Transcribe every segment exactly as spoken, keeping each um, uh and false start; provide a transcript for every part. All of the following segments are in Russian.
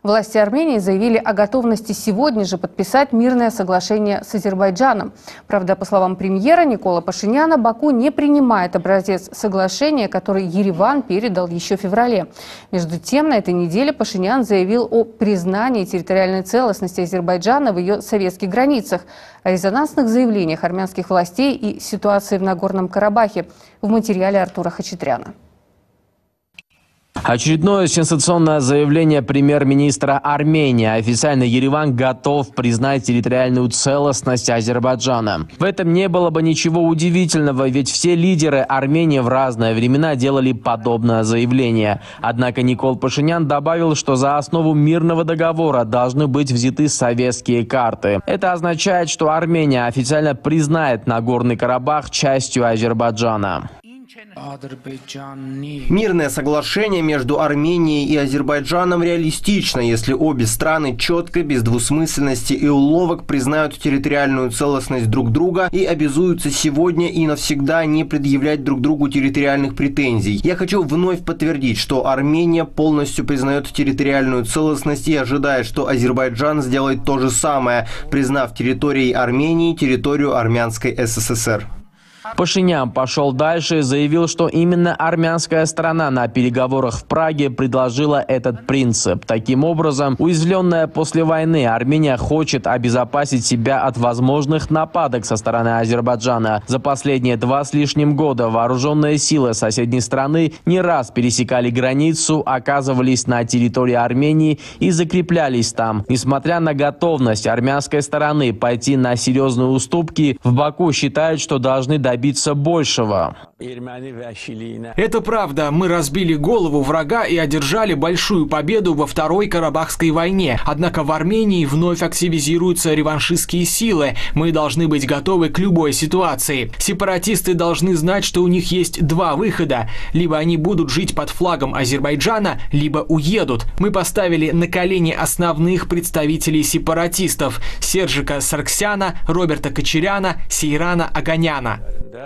Власти Армении заявили о готовности сегодня же подписать мирное соглашение с Азербайджаном. Правда, по словам премьера Никола Пашиняна, Баку не принимает образец соглашения, который Ереван передал еще в феврале. Между тем, на этой неделе Пашинян заявил о признании территориальной целостности Азербайджана в ее советских границах, о резонансных заявлениях армянских властей и ситуации в Нагорном Карабахе в материале Артура Хачатряна. Очередное сенсационное заявление премьер-министра Армении. Официально Ереван готов признать территориальную целостность Азербайджана. В этом не было бы ничего удивительного, ведь все лидеры Армении в разные времена делали подобное заявление. Однако Никол Пашинян добавил, что за основу мирного договора должны быть взяты советские карты. Это означает, что Армения официально признает Нагорный Карабах частью Азербайджана. Мирное соглашение между Арменией и Азербайджаном реалистично, если обе страны четко, без двусмысленности и уловок признают территориальную целостность друг друга и обязуются сегодня и навсегда не предъявлять друг другу территориальных претензий. Я хочу вновь подтвердить, что Армения полностью признает территориальную целостность и ожидает, что Азербайджан сделает то же самое, признав территорией Армении территорию Армянской СССР. Пашинян пошел дальше и заявил, что именно армянская сторона на переговорах в Праге предложила этот принцип. Таким образом, уязвленная после войны Армения хочет обезопасить себя от возможных нападок со стороны Азербайджана. За последние два с лишним года вооруженные силы соседней страны не раз пересекали границу, оказывались на территории Армении и закреплялись там. Несмотря на готовность армянской стороны пойти на серьезные уступки, в Баку считают, что должны добиться добиться большего. Это правда. Мы разбили голову врага и одержали большую победу во Второй Карабахской войне. Однако в Армении вновь активизируются реваншистские силы. Мы должны быть готовы к любой ситуации. Сепаратисты должны знать, что у них есть два выхода. Либо они будут жить под флагом Азербайджана, либо уедут. Мы поставили на колени основных представителей сепаратистов: Сержика Сарксяна, Роберта Кочеряна, Сейрана Аганяна.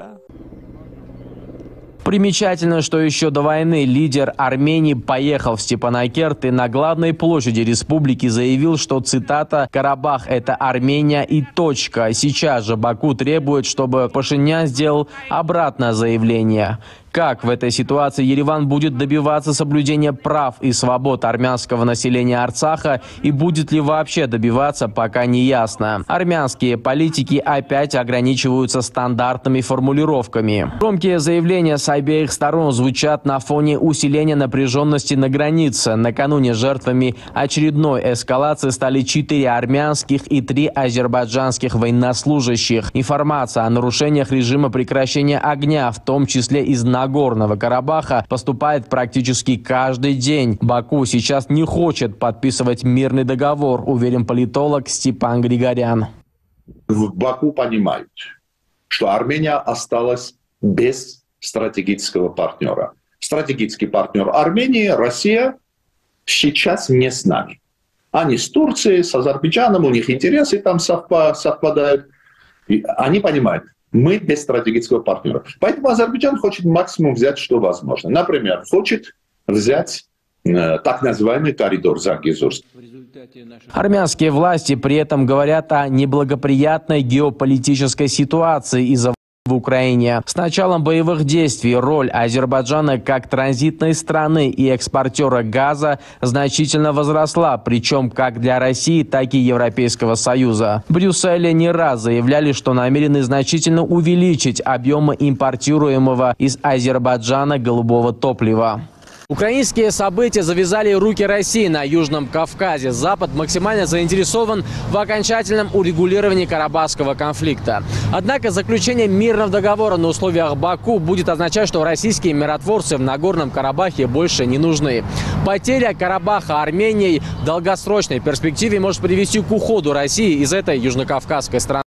Примечательно, что еще до войны лидер Армении поехал в Степанакерт и на главной площади республики заявил, что, цитата, «Карабах – это Армения и точка». Сейчас же Баку требует, чтобы Пашинян сделал обратное заявление. Как в этой ситуации Ереван будет добиваться соблюдения прав и свобод армянского населения Арцаха и будет ли вообще добиваться, пока не ясно. Армянские политики опять ограничиваются стандартными формулировками. Громкие заявления с обеих сторон звучат на фоне усиления напряженности на границе. Накануне жертвами очередной эскалации стали четыре армянских и три азербайджанских военнослужащих. Информация о нарушениях режима прекращения огня, в том числе из Нагорного Карабаха, поступает практически каждый день. Баку сейчас не хочет подписывать мирный договор, уверен политолог Степан Григорян. В Баку понимают, что Армения осталась без стратегического партнера. Стратегический партнер Армении, Россия, сейчас не с нами. Они с Турцией, с Азербайджаном, у них интересы там совпадают. И они понимают, мы без стратегического партнера. Поэтому Азербайджан хочет максимум взять, что возможно. Например, хочет взять э, так называемый коридор Зангезурск. Армянские власти при этом говорят о неблагоприятной геополитической ситуации из-за в Украине. С началом боевых действий роль Азербайджана как транзитной страны и экспортера газа значительно возросла, причем как для России, так и Европейского Союза. В Брюсселе не раз заявляли, что намерены значительно увеличить объемы импортируемого из Азербайджана голубого топлива. Украинские события завязали руки России на Южном Кавказе. Запад максимально заинтересован в окончательном урегулировании карабахского конфликта. Однако заключение мирного договора на условиях Баку будет означать, что российские миротворцы в Нагорном Карабахе больше не нужны. Потеря Карабаха Арменией в долгосрочной перспективе может привести к уходу России из этой южнокавказской страны.